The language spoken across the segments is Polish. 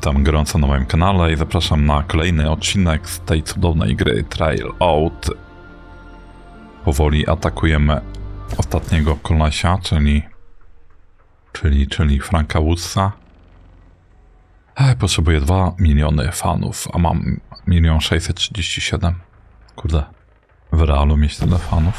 Witam gorąco na moim kanale i zapraszam na kolejny odcinek z tej cudownej gry Trailout. Powoli atakujemy ostatniego kolesia, czyli Franka Woodsa. Potrzebuję 2 miliony fanów, a mam 1 637 000. Kurde, w realu mieć tyle fanów?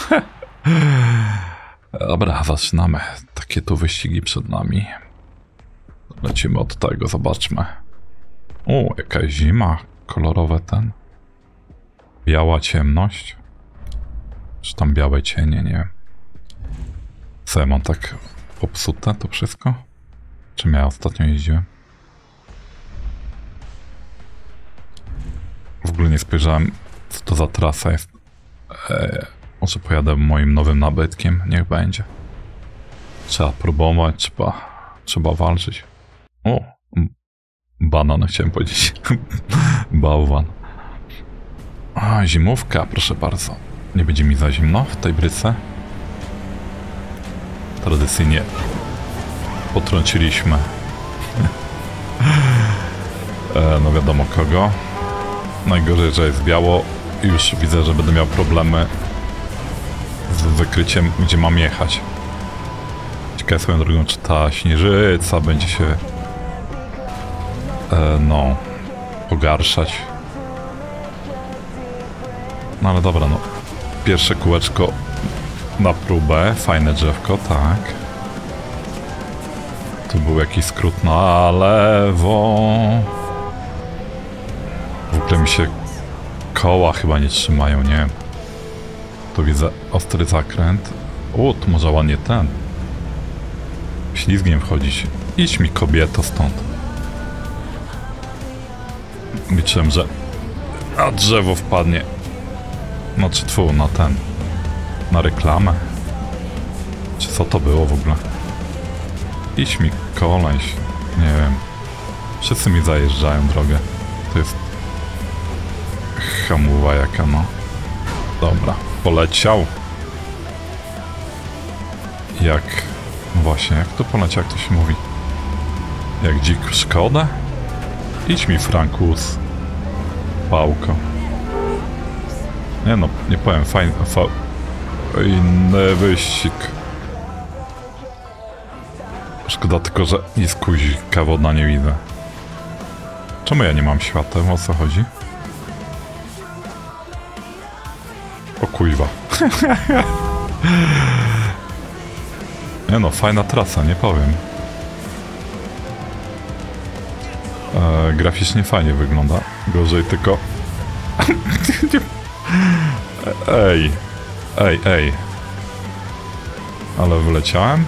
Dobra, zaczynamy. Takie tu wyścigi przed nami. Lecimy od tego, zobaczmy. O, jakaś zima. Kolorowe ten. Biała ciemność. Czy tam białe cienie, nie wiem. Co ja mam tak popsute to wszystko? Czym ja ostatnio jeździłem? W ogóle nie spojrzałem, co to za trasa jest. Może pojadę moim nowym nabytkiem, niech będzie. Trzeba próbować, trzeba walczyć. O, banan chciałem powiedzieć. Bałwan. A, zimówka, proszę bardzo. Nie będzie mi za zimno w tej bryce. Tradycyjnie potrąciliśmy. No wiadomo kogo. Najgorzej, że jest biało. Już widzę, że będę miał problemy z wykryciem, gdzie mam jechać. Ciekawe swoją drogą, czy ta śnieżyca będzie się no pogarszać. No ale dobra, no. Pierwsze kółeczko na próbę. Fajne drzewko, tak. Tu był jakiś skrót na lewo. W ogóle mi się koła chyba nie trzymają, nie wiem. Tu widzę ostry zakręt. O, tu może ładnie ten. Ślizgiem wchodzić. Idź mi, kobieto, stąd. Liczyłem, że na drzewo wpadnie. Znaczy tfu, na ten. Na reklamę. Czy co to było w ogóle? Idź mi, koleś. Nie wiem. Wszyscy mi zajeżdżają drogę. To jest hamuwa jaka, no. Dobra, poleciał. Jak... No właśnie, jak to poleciał, jak to się mówi? Jak dzik w Szkodę? Idź mi, Frankus. Pałko. Nie no, nie powiem, fajny wyścig. Szkoda tylko, że nic kuzika wodna nie widzę. Czemu ja nie mam świateł? O co chodzi? O kuźwa. Nie no, fajna trasa, nie powiem. Graficznie fajnie wygląda. Gorzej tylko... Ej. Ale wyleciałem?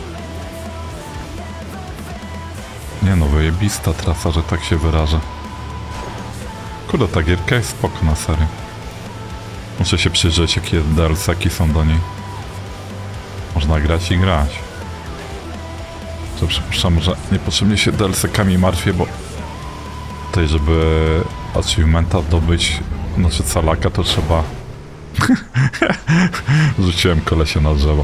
Nie no, wyjebista trasa, że tak się wyrażę. Kurde, ta gierka jest spoko, na serio. Muszę się przyjrzeć, jakie DLC-ki są do niej. Można grać i grać. To przypuszczam, że niepotrzebnie się DLC-kami martwię, bo tutaj, żeby achievementa dobyć, znaczy calaka, to trzeba... Rzuciłem kolesia na drzewo.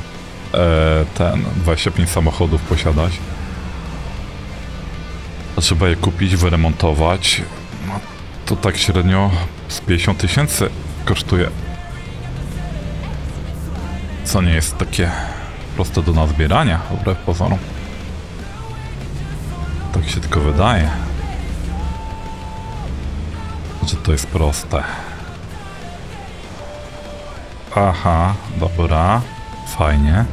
25 samochodów posiadać. A trzeba je kupić, wyremontować. No, to tak średnio z 50 000 kosztuje. Co nie jest takie proste do nazbierania, wbrew pozorom. Tak się tylko wydaje, że to jest proste. Aha, dobra, fajnie.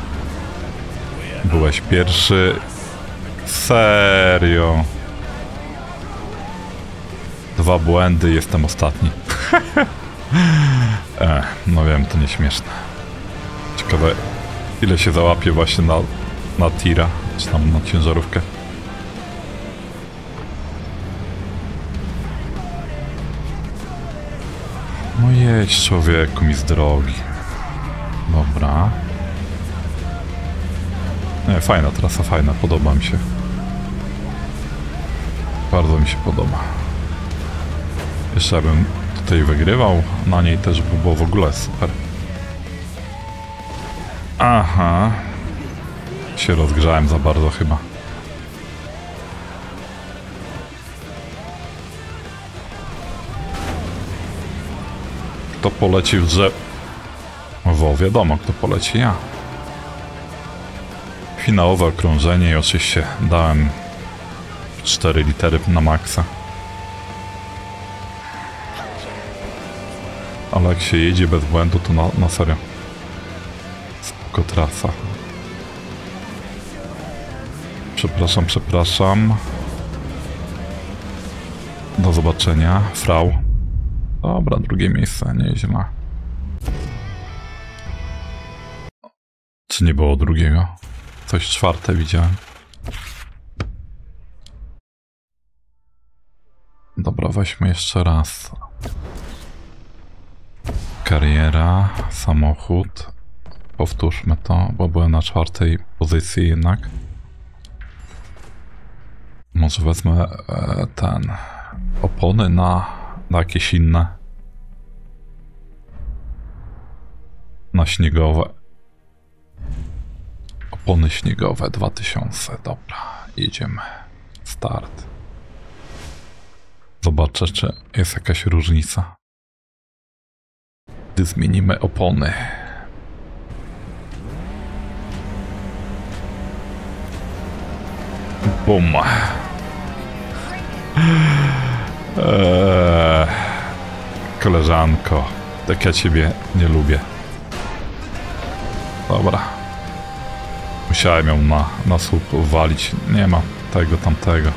Byłeś pierwszy. Serio. 2 błędy, jestem ostatni. No wiem, to nieśmieszne. Ciekawe, ile się załapie właśnie na tira, czy tam na ciężarówkę. No jedź, człowieku, mi z drogi. Dobra. Nie, fajna trasa, fajna, podoba mi się. Bardzo mi się podoba. Jeszcze bym tutaj wygrywał, na niej też by było w ogóle super. Aha. Się rozgrzałem za bardzo chyba. Kto poleci w drzewo? Wiadomo, kto poleci, ja. Finałowe okrążenie i oczywiście dałem 4 litery na maksa. Ale jak się jedzie bez błędu, to na serio. Spoko trasa. Przepraszam. Do zobaczenia, frau. Dobra, drugie miejsce, nieźle. Czy nie było drugiego? Coś czwarte widziałem. Dobra, weźmy jeszcze raz. Kariera, samochód. Powtórzmy to, bo byłem na 4. pozycji jednak. Może wezmę opony na jakieś inne. Na śniegowe. Opony śniegowe 2000. Dobra, jedziemy. Start. Zobaczę, czy jest jakaś różnica. Gdy zmienimy opony. Bum. Koleżanko, tak ja ciebie nie lubię. Dobra. Musiałem ją na słup walić. Nie ma tego, tamtego.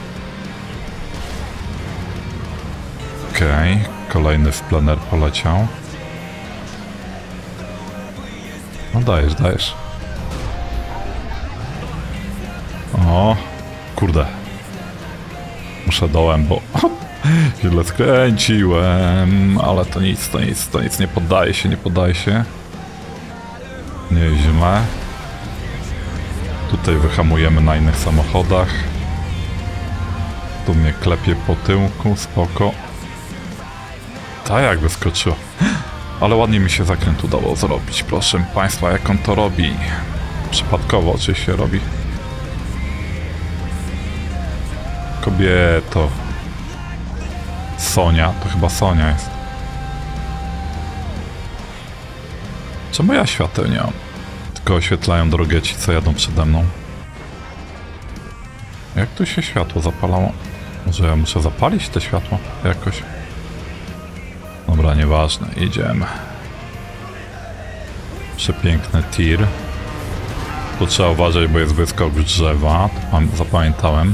Okej, kolejny w plener poleciał. No dajesz. O, kurde. Muszę dołem, bo źle skręciłem, ale to nic, nie poddaje się. Nieźle. Tutaj wyhamujemy na innych samochodach. Tu mnie klepie po tyłku, spoko. Tak jak wyskoczyło. Ale ładnie mi się zakręt udało zrobić, proszę państwa, jak on to robi. Przypadkowo oczywiście robi. Kobieto. Sonia, to chyba Sonia jest. Czemu ja świateł nie mam? Tylko oświetlają drogę ci, co jadą przede mną. Jak tu się światło zapalało? Może ja muszę zapalić te światło jakoś? Dobra, nieważne, jedziemy. Przepiękny tir. Tu trzeba uważać, bo jest wyskok w drzewa, to zapamiętałem.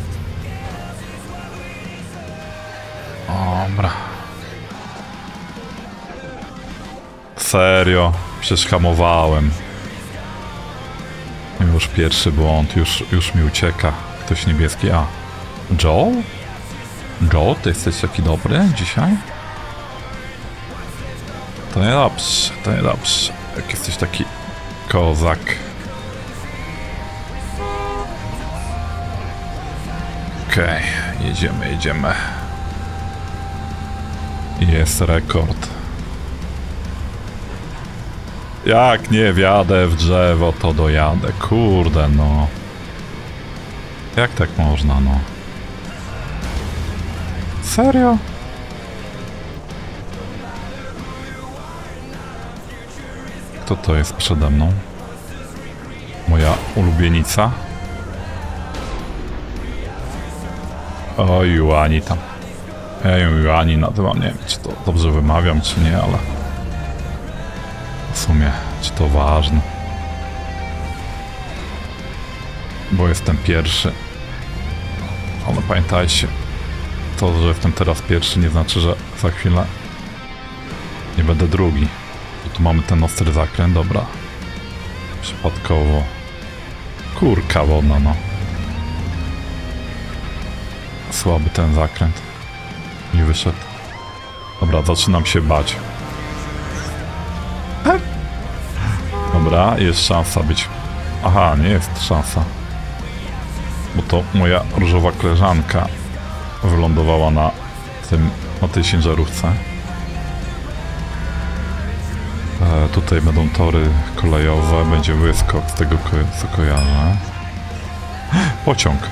Dobra. Serio, przecież hamowałem. Już pierwszy błąd, już mi ucieka. Ktoś niebieski, a Joe? Joe, ty jesteś taki dobry dzisiaj? To niedobrze, jak jesteś taki kozak. Okej, jedziemy. Jest rekord. Jak nie wjadę w drzewo, to dojadę. Kurde, no. Jak tak można, no? Serio? Kto to jest przede mną? Moja ulubienica? O, Juani tam. Ja ją Juani nazywam, nie wiem, czy to dobrze wymawiam, czy nie, ale... W sumie, czy to ważne? Bo jestem pierwszy. Ale pamiętajcie, to, że jestem teraz pierwszy, nie znaczy, że za chwilę nie będę drugi. I tu mamy ten ostry zakręt, dobra. Przypadkowo. Kurka wodna, no. Słaby ten zakręt. Nie wyszedł. Dobra, zaczynam się bać. Dobra, jest szansa być... Aha, nie jest szansa. Bo to moja różowa koleżanka wylądowała na tej ciężarówce. Tutaj będą tory kolejowe, będzie wyskok z tego, co kojarzę. Pociąg.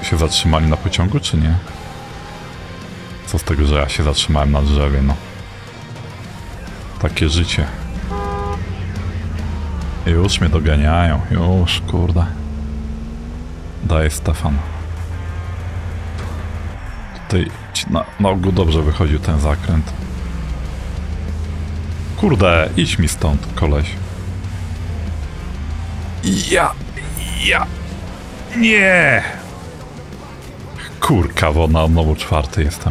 się zatrzymali na pociągu, czy nie? Co z tego, że ja się zatrzymałem na drzewie, no. Takie życie. Już mnie doganiają, już, kurde. Daję Stefan. Tutaj na ogół dobrze wychodził ten zakręt. Kurde, idź mi stąd, koleś. Nie! Kurka wodna, znowu 4 jestem.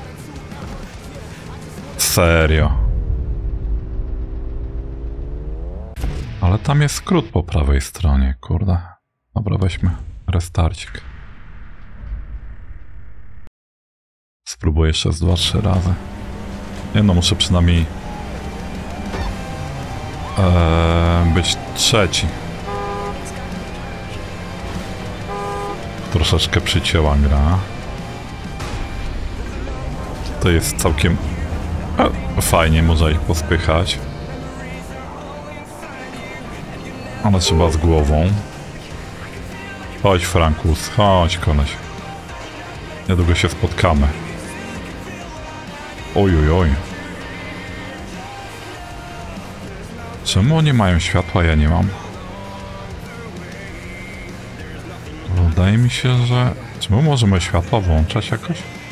Serio. Ale tam jest skrót po prawej stronie, kurde. Dobra, weźmy restarcik. Spróbuję jeszcze z 2-3 razy. Nie no, muszę przynajmniej być 3. Troszeczkę przycięła gra. To jest całkiem fajnie, można ich pospychać. Ale trzeba z głową. Chodź, Frankus, chodź, koleś. Niedługo się spotkamy. Oj. Czemu oni mają światła, ja nie mam? Wydaje mi się, że... Czy my możemy światła włączać jakoś?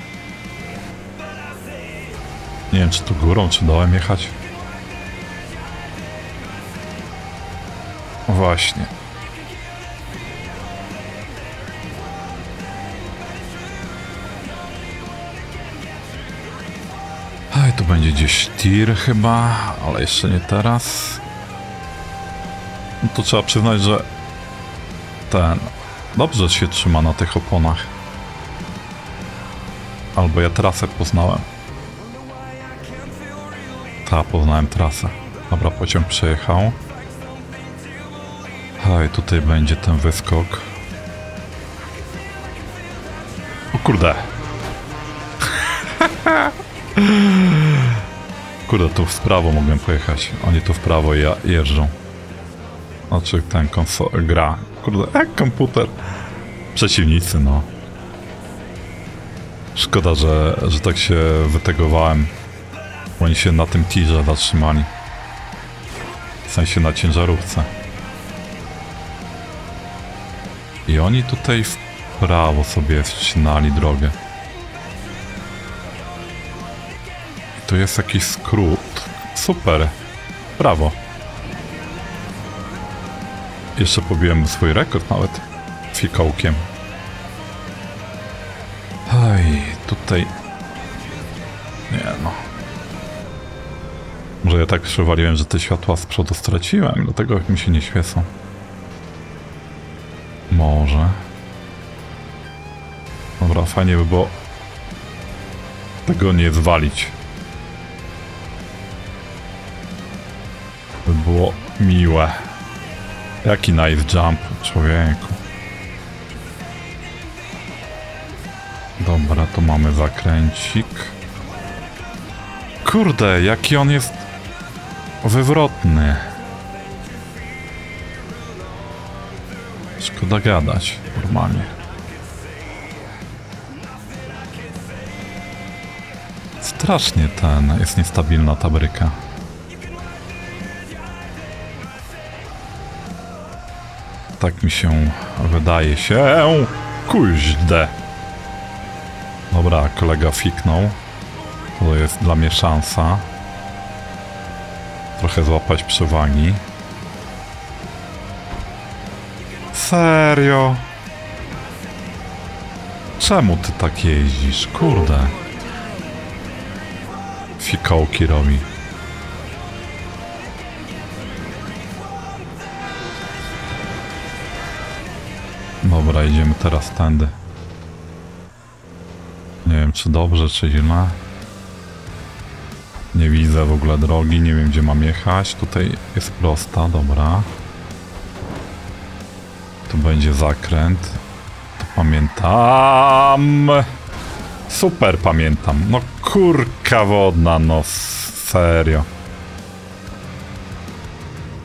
Nie wiem, czy tu górą, czy dołem jechać. Właśnie. Ej, tu będzie gdzieś tir chyba, ale jeszcze nie teraz. No to trzeba przyznać, że ten dobrze się trzyma na tych oponach. Albo ja trasę poznałem. Poznałem trasę. Dobra, pociąg przejechał. Ej, tutaj będzie ten wyskok. O kurde. Kurde, tu w prawo mogłem pojechać. Oni tu w prawo jeżdżą. Znaczy ten gra. Kurde, jak komputer. Przeciwnicy, no. Szkoda, że tak się wytegowałem. Oni się na tym tirze zatrzymali. W sensie na ciężarówce. I oni tutaj w prawo sobie ścinali drogę. I tu jest jakiś skrót. Super. Brawo. Jeszcze pobiłem swój rekord nawet fikołkiem. Ej, tutaj... Nie no. Może ja tak przewaliłem, że te światła z przodu straciłem, dlatego mi się nie świecą. Może. Dobra, fajnie by było tego nie zwalić. By było miłe. Jaki nice jump, człowieku. Dobra, to mamy zakręcik. Kurde, jaki on jest wywrotny. Szkoda gadać, normalnie. Strasznie jest niestabilna ta bryka. Tak mi się wydaje się. Kuźde. Dobra, kolega fiknął. To jest dla mnie szansa. Trochę złapać przewagi. Serio? Czemu ty tak jeździsz? Kurde. Fikołki robi. Dobra, idziemy teraz tędy. Nie wiem, czy dobrze, czy źle. Nie widzę w ogóle drogi, nie wiem, gdzie mam jechać. Tutaj jest prosta, dobra. Tu będzie zakręt. To pamiętam. Super pamiętam. No kurka wodna, no serio.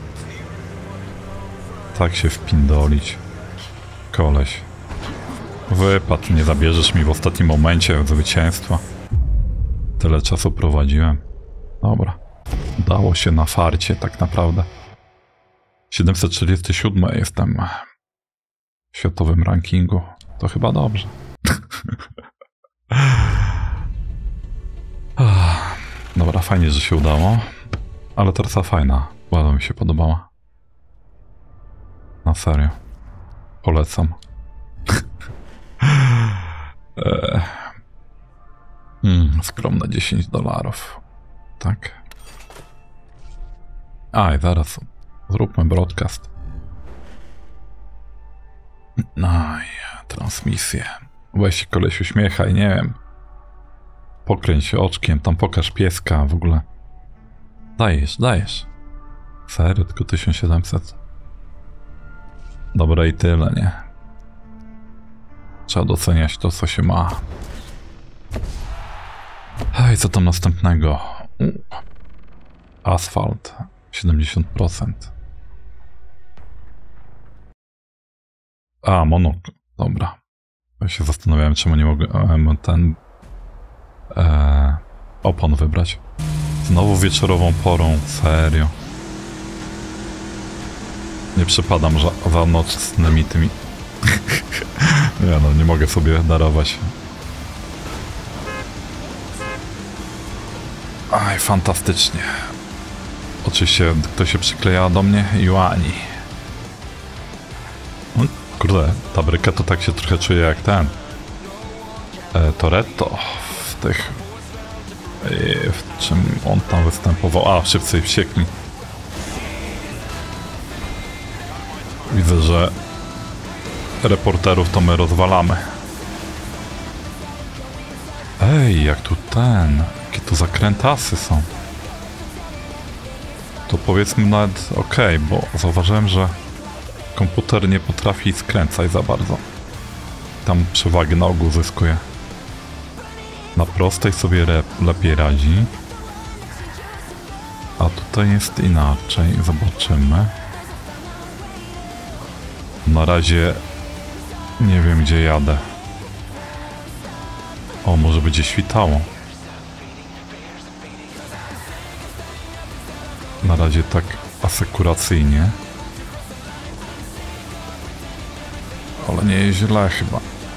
Tak się wpindolić. Koleś. Wypad, nie zabierzesz mi w ostatnim momencie zwycięstwa. Tyle czasu prowadziłem. Dobra. Udało się na farcie tak naprawdę. 747 jestem w światowym rankingu. To chyba dobrze. Dobra, fajnie, że się udało. Ale trasa fajna. Bardzo mi się podobała. Na serio. Polecam. Skromne $10. Tak. I zaraz zróbmy broadcast. Transmisję. Weź się koleś uśmiechaj, nie wiem. Pokręć się oczkiem, tam pokaż pieska w ogóle. Dajesz. Serio, tylko 1700. Dobra i tyle, nie? Trzeba doceniać to, co się ma. Hej, co tam następnego? Asfalt. 70%. Monok. Dobra. Ja się zastanawiałem, czemu nie mogę ten opon wybrać. Znowu wieczorową porą. Serio. Nie przepadam za nocnymi tymi... Nie no, nie mogę sobie darować. Aj, fantastycznie. Oczywiście ktoś się przykleja do mnie. Juani. No, kurde, ta bryka to tak się trochę czuje jak ten Toretto w tych... w czym on tam występował? Szybcy i wściekli. Widzę, że reporterów to my rozwalamy. Ej, jak tu jakie tu zakrętasy są. To powiedzmy nawet okej, bo zauważyłem, że komputer nie potrafi skręcać za bardzo. Tam przewagę na ogół zyskuje. Na prostej sobie lepiej radzi. A tutaj jest inaczej. Zobaczymy. Na razie nie wiem, gdzie jadę. O, może będzie świtało. Na razie tak asekuracyjnie. Ale nie jest źle chyba.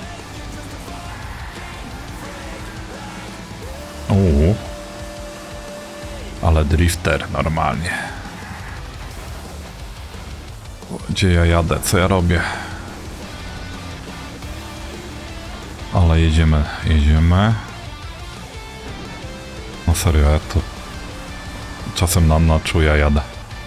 Ale drifter normalnie. Gdzie ja jadę? Co ja robię? Ale jedziemy. No serio, ja to czasem na czuja jadę.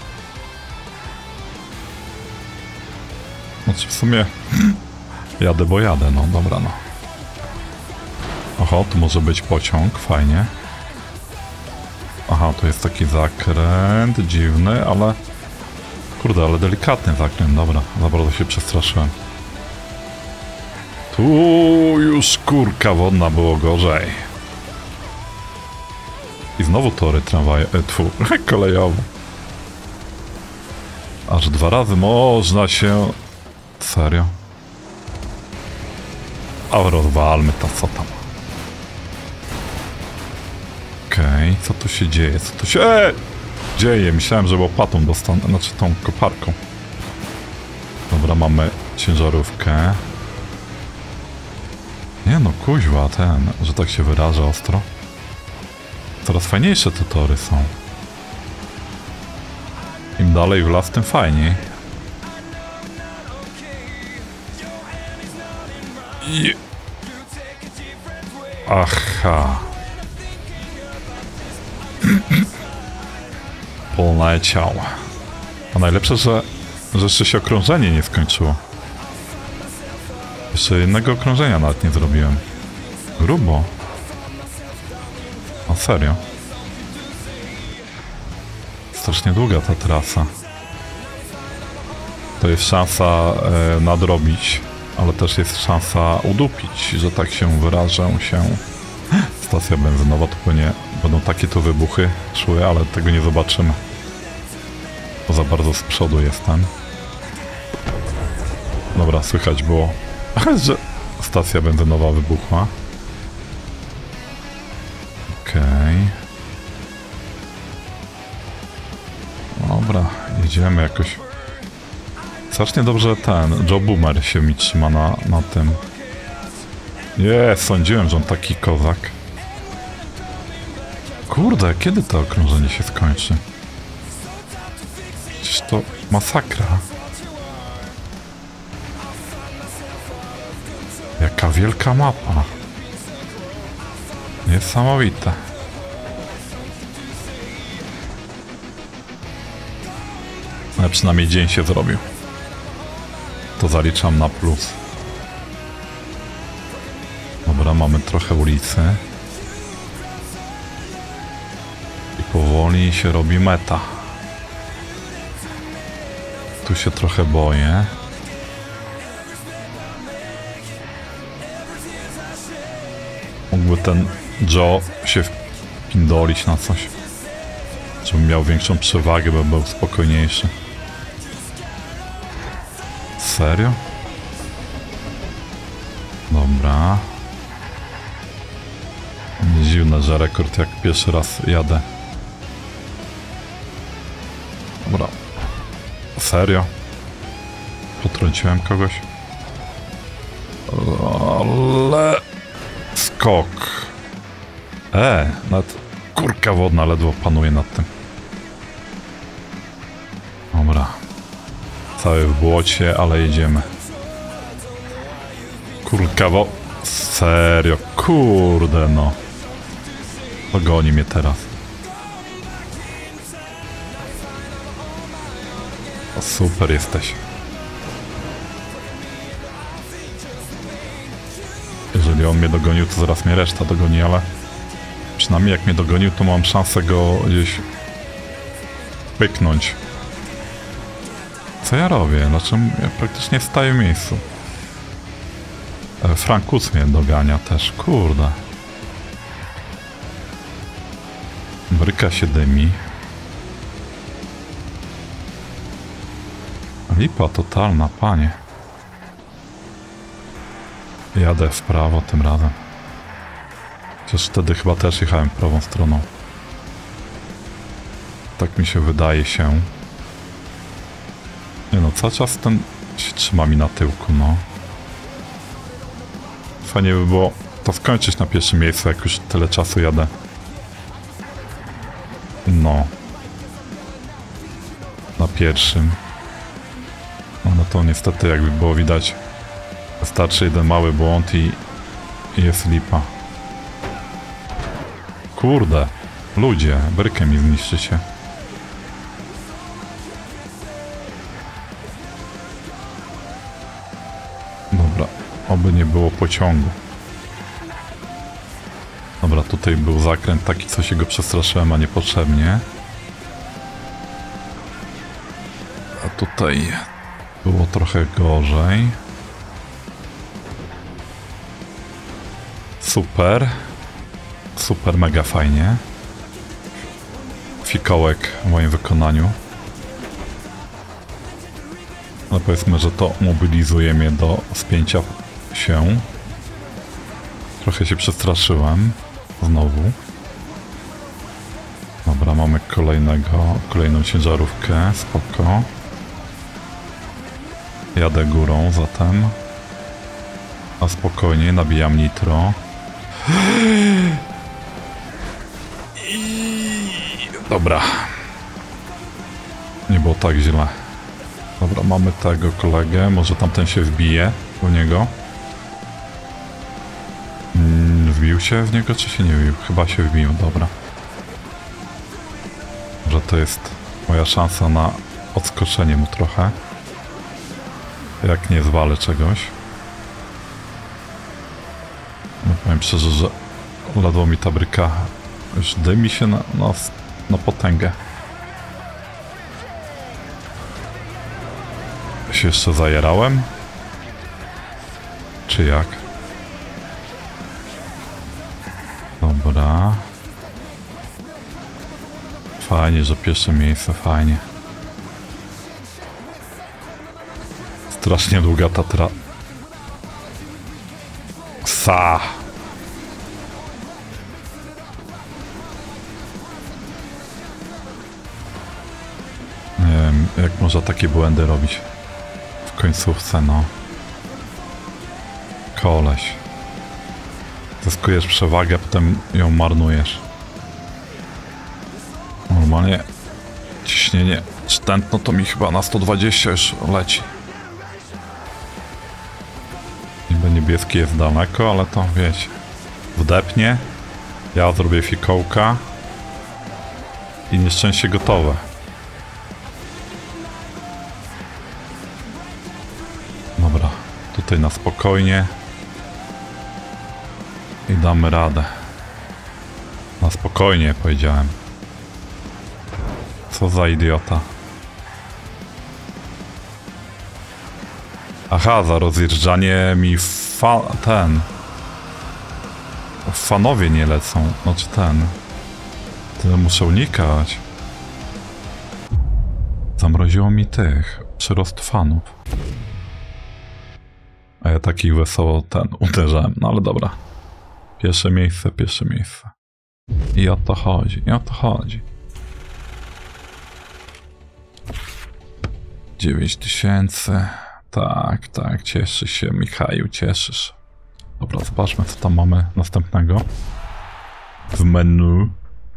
Znaczy w sumie jadę, bo jadę, no dobra, no. Oho, tu może być pociąg, fajnie. Aha, tu jest taki zakręt dziwny, ale... Kurde, ale delikatny zakręt, dobra. Za bardzo się przestraszyłem. Tu już kurka wodna, było gorzej. I znowu tory kolejowe. Aż 2 razy można się... Serio? A rozwalmy to, co tam. Okej, co tu się dzieje? Co tu się dzieje? Myślałem, że łopatą dostanę, znaczy tą koparką. Dobra, mamy ciężarówkę. Nie no, kuźwa, że tak się wyraża ostro. Coraz fajniejsze te tory są. Im dalej w las, tym fajniej. Aha. Poleciał. A najlepsze, że jeszcze się okrążenie nie skończyło. Jeszcze jednego okrążenia nawet nie zrobiłem. Grubo. A serio? Strasznie długa ta trasa. To jest szansa nadrobić, ale też jest szansa udupić, że tak się wyrażę się. Stacja benzynowa, to pewnie będą takie tu wybuchy szły, ale tego nie zobaczymy. Bo za bardzo z przodu jestem. Dobra, słychać było, że stacja benzynowa wybuchła. Okej. Dobra, jedziemy jakoś. Strasznie dobrze ten Joe Boomer się mi trzyma na tym. Sądziłem, że on taki kozak. Kurde, kiedy to okrążenie się skończy? Przecież to masakra. Jaka wielka mapa. Niesamowite. Ale przynajmniej dzień się zrobił. To zaliczam na plus. Dobra, mamy trochę ulicy. I powoli się robi meta. Tu się trochę boję. Mógłby ten Joe się wpindolić na coś. Żebym miał większą przewagę, by był spokojniejszy. Serio? Dobra. Nie dziwne, że rekord jak pierwszy raz jadę. Dobra. Serio? Potrąciłem kogoś? Ale... Skok. Nawet kurka wodna ledwo panuje nad tym. Dobra. Cały w błocie, ale jedziemy. Kurka Serio, kurde no. Pogoni mnie teraz. O, super jesteś. Jeżeli on mnie dogonił, to zaraz mnie reszta dogoni, ale przynajmniej jak mnie dogonił, to mam szansę go gdzieś pyknąć. Co ja robię? Dlaczego ja praktycznie staję w miejscu? Frankus mnie dogania też, kurde. Bryka się dymi. Lipa totalna, panie. Jadę w prawo tym razem. Chociaż wtedy chyba też jechałem prawą stroną. Tak mi się wydaje się. Nie no, cały czas ten się trzyma mi na tyłku, no. Fajnie by było to skończyć na pierwszym miejscu, jak już tyle czasu jadę. No. Na pierwszym. No to niestety, jakby było widać, wystarczy jeden mały błąd i jest lipa. Kurde, ludzie, brykę mi zniszczy się. Dobra, oby nie było pociągu. Dobra, tutaj był zakręt taki, co się go przestraszyłem, a niepotrzebnie. A tutaj było trochę gorzej. Super. Super, mega fajnie. Fikołek w moim wykonaniu. Ale powiedzmy, że to mobilizuje mnie do spięcia się. Trochę się przestraszyłem. Znowu. Dobra, mamy kolejną ciężarówkę. Spoko. Jadę górą zatem. A spokojnie, nabijam nitro. Dobra. Nie było tak źle. Dobra, mamy tego kolegę. Może tamten się wbije u niego. Wbił się w niego, czy się nie wbił? Chyba się wbił, dobra. Że to jest moja szansa na odskoczenie mu trochę. Jak nie zwalę czegoś. No powiem szczerze, że ledwo mi ta bryka już dymi się na potęgę. Się jeszcze zajerałem? Czy jak? Dobra. Fajnie, że pierwsze miejsce, fajnie. Strasznie długa ta Kasa! Nie wiem, jak można takie błędy robić w końcówce, no. Koleś. Zyskujesz przewagę, potem ją marnujesz. Normalnie ciśnienie tętno to mi chyba na 120 już leci. Niby niebieski jest daleko, ale to wiecie. Wdepnie, ja zrobię fikołka i nieszczęście gotowe. Dobra, tutaj na spokojnie i damy radę. Na spokojnie powiedziałem. Co za idiota. Aha, za rozjeżdżanie mi fanowie nie lecą. Znaczy tyle muszę unikać. Zamroziło mi przyrost fanów. A ja taki wesoło uderzałem. No ale dobra. Pierwsze miejsce. I o to chodzi. 9000. Tak, cieszy się, Michał, cieszysz. Dobra, zobaczmy, co tam mamy następnego. W menu.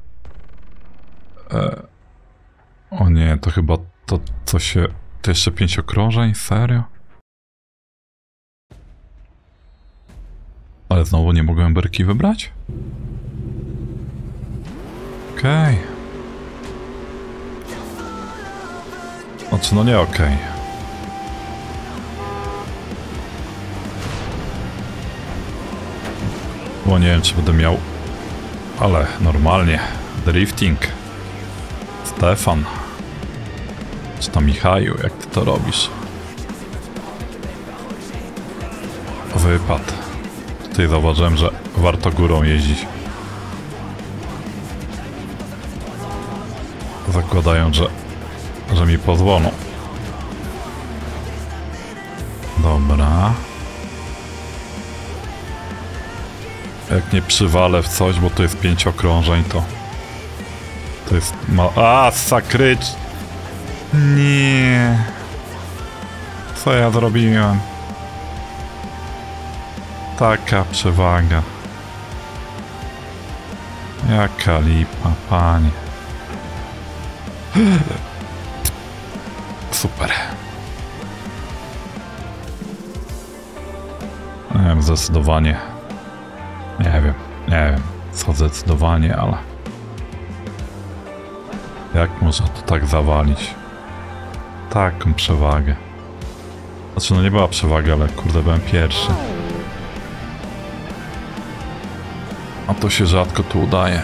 O nie, to chyba to, co się... To jeszcze 5 okrążeń? Serio? Ale znowu nie mogłem berki wybrać? Okej. Znaczy, no nie okej. Bo nie wiem, czy będę miał... Ale normalnie. Drifting. Stefan. Czy tam Michał, jak ty to robisz? Wypad. Tutaj zauważyłem, że warto górą jeździć. Zakładają, że mi pozwolą. Dobra. Jak nie przywalę w coś, bo to jest 5 okrążeń, to jest sakrycz. Nie. Co ja zrobiłem? Taka przewaga. Jaka lipa, panie. Super. Nie wiem, zdecydowanie. Nie wiem, co zdecydowanie, ale... Jak można to tak zawalić? Taką przewagę. Znaczy, no nie była przewaga, ale kurde, byłem pierwszy. A to się rzadko tu udaje.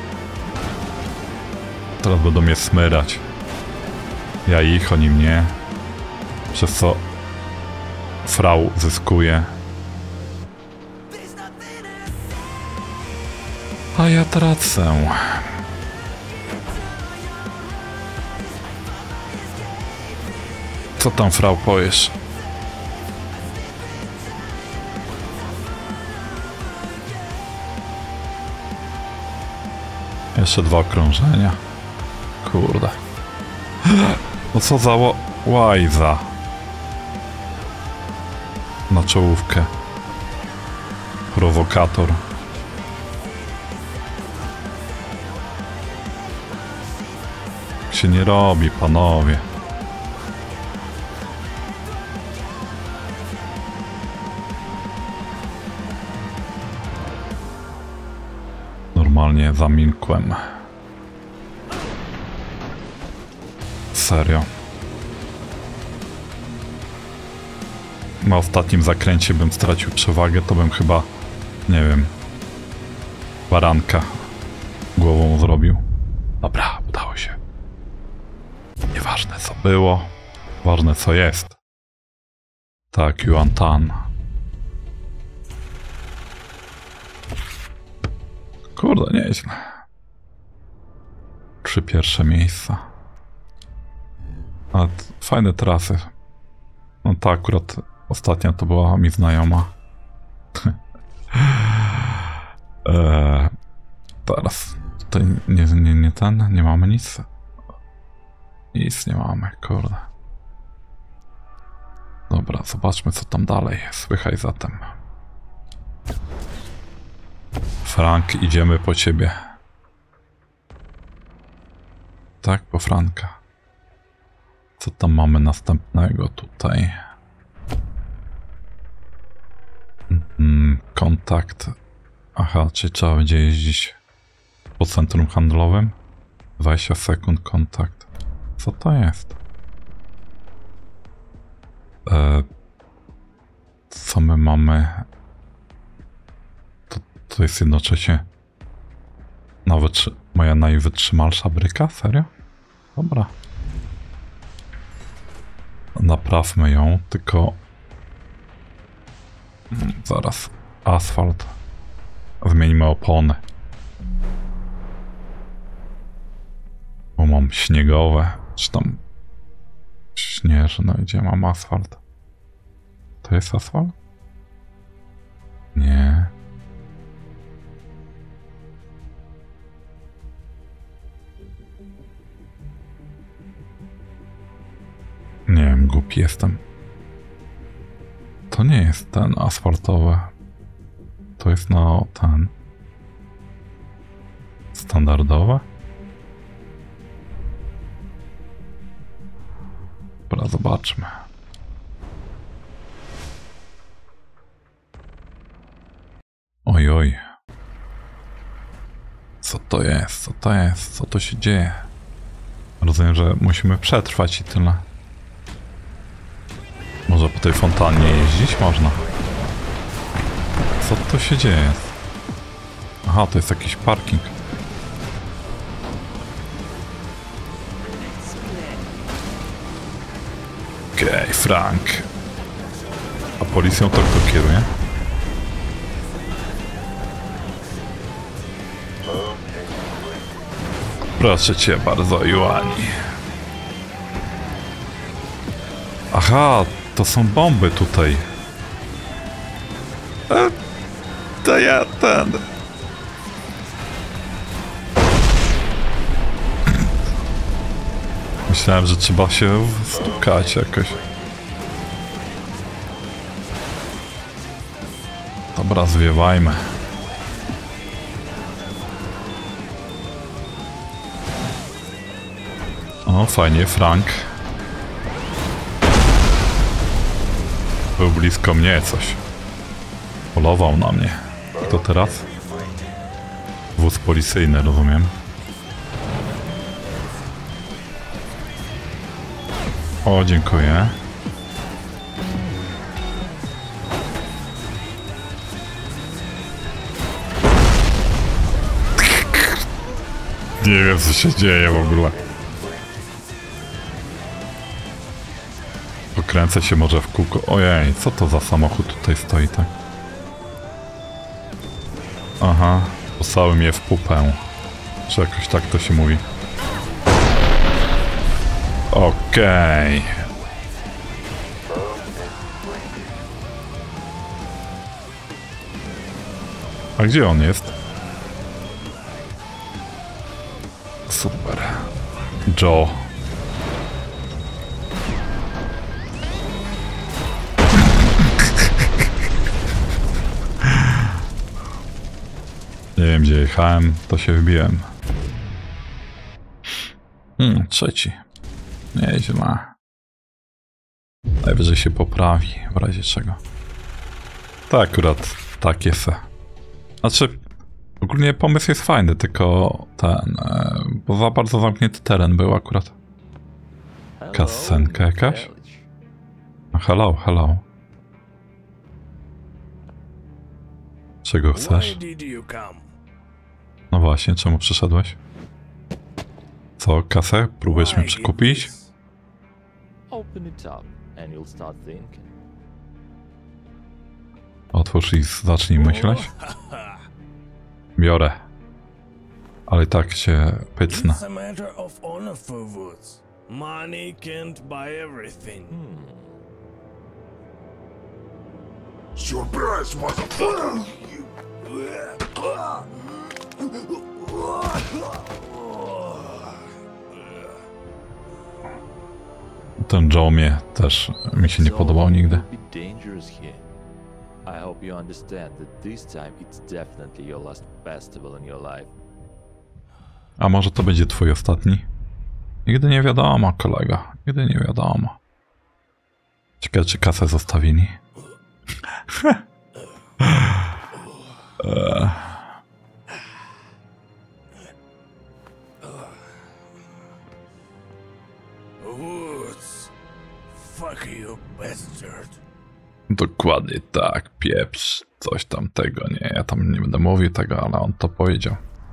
Teraz będą mnie smyrać. Ja ich, oni mnie. Przez co frau zyskuje. A ja tracę. Co tam, frau, powiesz? Jeszcze 2 okrążenia. Kurde. No co za łajza. Na czołówkę. Prowokator. Się nie robi, panowie. Normalnie zamilkłem. Serio. Na ostatnim zakręcie bym stracił przewagę, to bym chyba, nie wiem, baranka głową zrobił. Dobra, udało się. Nieważne co było, ważne co jest. Tak, Yuan Tan. Kurde, nieźle. 3 pierwsze miejsca. Ale fajne trasy. No ta akurat ostatnia to była mi znajoma. Teraz tutaj nie ten, nie mamy nic. Nic nie mamy, kurde. Dobra, zobaczmy co tam dalej. Słychaj zatem. Frank, idziemy po ciebie. Tak, po Franka. Co tam mamy następnego tutaj? Kontakt. Aha, czy trzeba będzie jeździć po centrum handlowym? 20 sekund kontakt. Co to jest? Co my mamy? To jest jednocześnie nawet moja najwytrzymalsza bryka? Serio? Dobra. Naprawmy ją, tylko zaraz. Asfalt. Zmieńmy opony. Bo mam śniegowe, czy tam śnieżne, gdzie mam asfalt. To jest asfalt? Nie. Nie wiem, głupi jestem. To nie jest ten asfaltowy. To jest na ten. Standardowe? Dobra, zobaczmy. Oj, oj. Co to jest? Co to jest? Co to się dzieje? Rozumiem, że musimy przetrwać i tyle. Może po tej fontannie jeździć? Można. Co to się dzieje? Aha, to jest jakiś parking. Okej, Frank. A policją to kto kieruje? Proszę cię bardzo, Joani. Aha, to są bomby tutaj. To ja ten... Myślałem, że trzeba się stukać jakoś. Dobra, zwiewajmy. O, fajnie, Frank. Był blisko mnie coś. Polował na mnie. Kto teraz? Wóz policyjny, rozumiem. O, dziękuję. Nie wiem, co się dzieje w ogóle. Pokręcę się może w kółko. Ojej, co to za samochód tutaj stoi, tak? Aha, posłałem je w pupę. Czy jakoś tak to się mówi? Okej. A gdzie on jest? Super. Joe. Nie wiem, gdzie jechałem, to się wybiłem. Trzeci. Nieźle. Najwyżej się poprawi, w razie czego. To akurat takie se. Znaczy, ogólnie pomysł jest fajny, tylko ten... bo za bardzo zamknięty teren był akurat. Kasenka jakaś? Hello, hello. Czego chcesz? No właśnie, czemu przyszedłeś? Co, kasę? Próbujesz mnie przekupić? Otwórz i zacznij myśleć. Biorę. Ale tak się pycnę. Surprise, motherfucker! Ten Joe mnie też mi się nie podobał nigdy. I hope you understand that this time it's definitely your last festival in your life. A może to będzie twój ostatni? Nigdy nie wiadomo, kolega. Nigdy nie wiadomo. Ciekawe, czy kasę zostawili. Woods. Fuck you, bastard. Dokładnie tak, pieprz. Coś tam tego, nie, ja tam nie będę mówił tego, ale on to powiedział.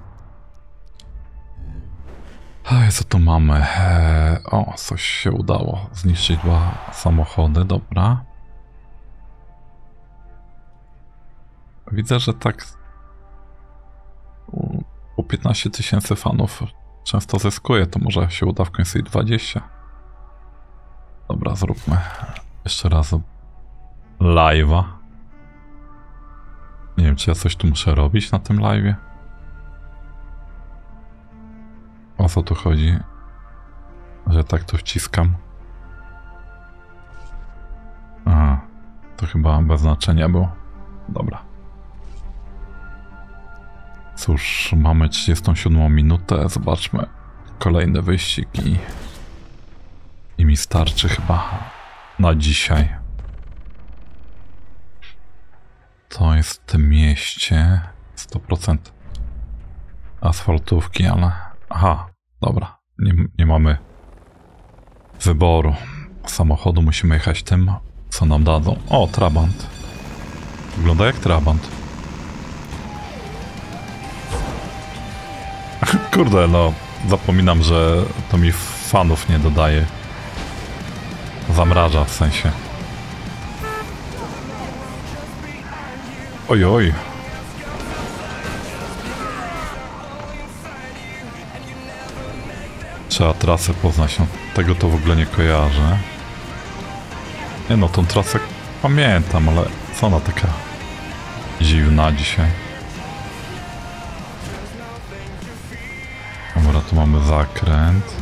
A co tu mamy? O, coś się udało. Zniszczyć 2 samochody, dobra. Widzę, że tak u 15 000 fanów często zyskuje, to może się uda w końcu i 20. Dobra, zróbmy jeszcze raz live'a. Nie wiem, czy ja coś tu muszę robić na tym live'ie. O co tu chodzi? Że tak tu wciskam. Aha, to chyba bez znaczenia było. Dobra. Cóż, mamy 37 minutę. Zobaczmy kolejny wyścig i mi starczy chyba na dzisiaj. To jest w tym mieście 100% asfaltówki, ale... Aha, dobra. Nie mamy wyboru samochodu. Musimy jechać tym, co nam dadzą. O, Trabant. Wygląda jak Trabant. Kurde, no. Zapominam, że to mi fanów nie dodaje. Zamraża w sensie. Ojoj. Trzeba trasę poznać, no tego to w ogóle nie kojarzę. Nie no, tą trasę pamiętam, ale co ona taka dziwna dzisiaj. Dobra, tu mamy zakręt.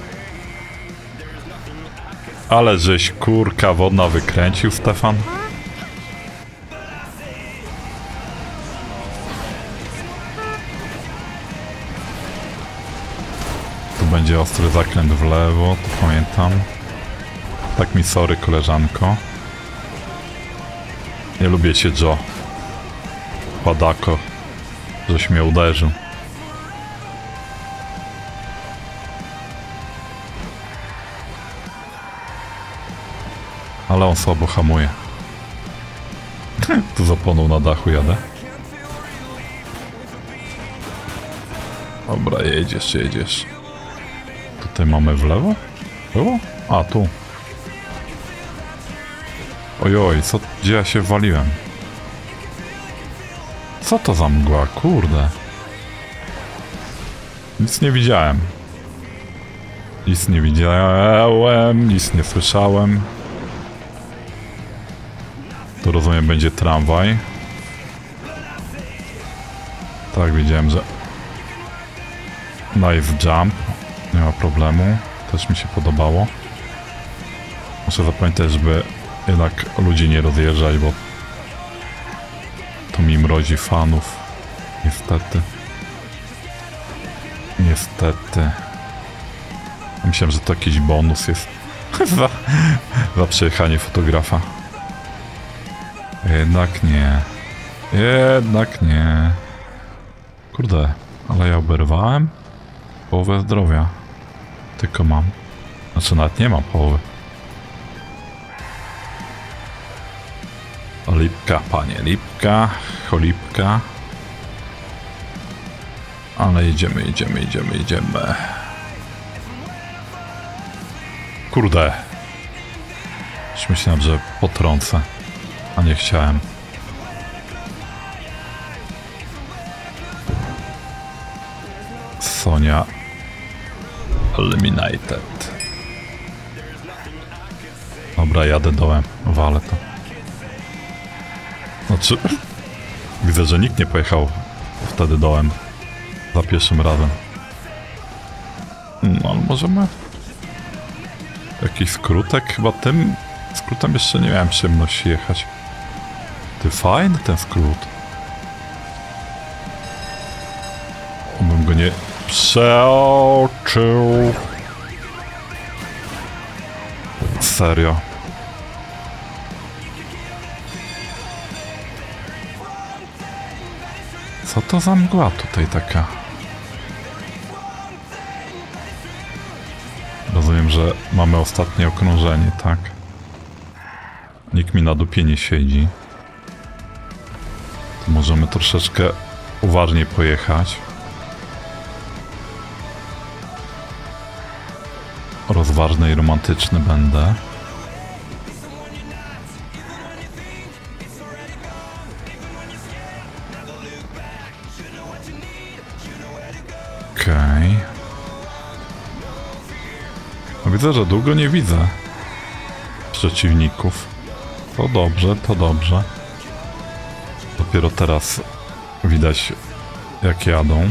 Ale żeś kurka wodna wykręcił, Stefan. Będzie ostry zakręt w lewo, to pamiętam. Tak mi sorry, koleżanko. Nie lubię cię, Joe. Padako, żeś mnie uderzył. Ale on słabo hamuje. Tu zapłonął na dachu jadę. Dobra, jedziesz. Tutaj mamy w lewo? Było? A, tu. Ojoj, gdzie ja się waliłem? Co to za mgła? Kurde. Nic nie widziałem. Nic nie widziałem, nic nie słyszałem. Tu rozumiem będzie tramwaj. Tak, widziałem, że... Nice jump. Nie ma problemu. Też mi się podobało. Muszę zapamiętać, żeby jednak ludzi nie rozjeżdżać, bo to mi mrozi fanów. Niestety. Niestety. Myślałem, że to jakiś bonus jest za przejechanie fotografa. Jednak nie. Jednak nie. Kurde, ale ja oberwałem połowę zdrowia. Tylko mam. Znaczy nawet nie mam połowy. O, lipka, panie, lipka, cholipka. Ale jedziemy. Kurde. Już myślałem, że potrącę, a nie chciałem. Sonia Eliminated. Dobra, jadę dołem, walę to. Znaczy, widzę, że nikt nie pojechał wtedy dołem za pierwszym razem. No, ale możemy... Jakiś skrótek? Chyba tym skrótem jeszcze nie miałem przyjemności jechać. Ty, fajny ten skrót. Obym go nie przeoczył. Serio. Co to za mgła tutaj taka? Rozumiem, że mamy ostatnie okrążenie, tak? Nikt mi na dupie nie siedzi. To możemy troszeczkę uważniej pojechać. Rozważny i romantyczny będę. Okej. No widzę, że długo nie widzę przeciwników. To dobrze, to dobrze. Dopiero teraz widać, jak jadą.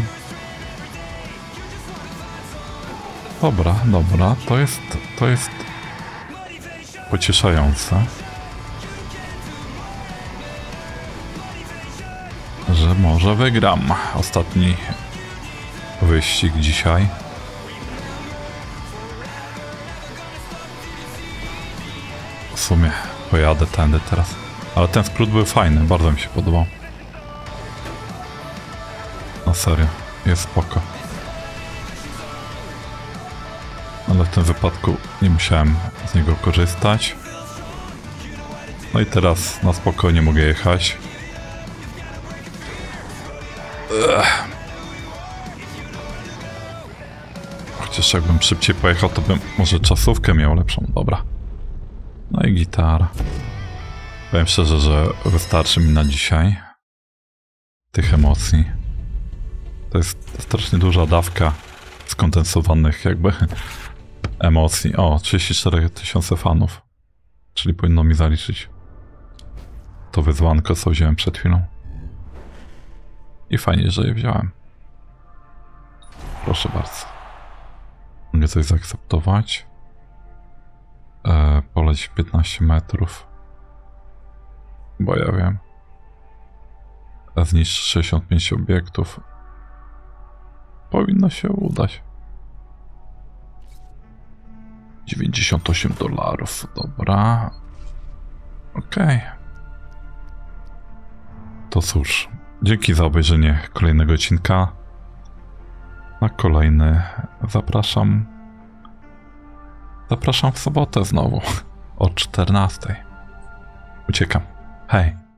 Dobra, dobra, to jest pocieszające, że może wygram ostatni wyścig dzisiaj. W sumie pojadę tędy teraz, ale ten skrót był fajny, bardzo mi się podobał. Na serio, jest spoko. Ale w tym wypadku nie musiałem z niego korzystać. No i teraz na spokojnie mogę jechać. Chociaż jakbym szybciej pojechał, to bym może czasówkę miał lepszą. Dobra. No i gitara. Powiem szczerze, że wystarczy mi na dzisiaj tych emocji. To jest strasznie duża dawka skondensowanych jakby emocji. O, 34 000 fanów. Czyli powinno mi zaliczyć to wyzwanko, co wziąłem przed chwilą. I fajnie, że je wziąłem. Proszę bardzo. Mogę coś zaakceptować. Poleć 15 metrów. Bo ja wiem. Zniszcz 65 obiektów. Powinno się udać. $98. Dobra. Okej. To cóż. Dzięki za obejrzenie kolejnego odcinka. Na kolejny zapraszam. Zapraszam w sobotę znowu. O 14:00. Uciekam. Hej.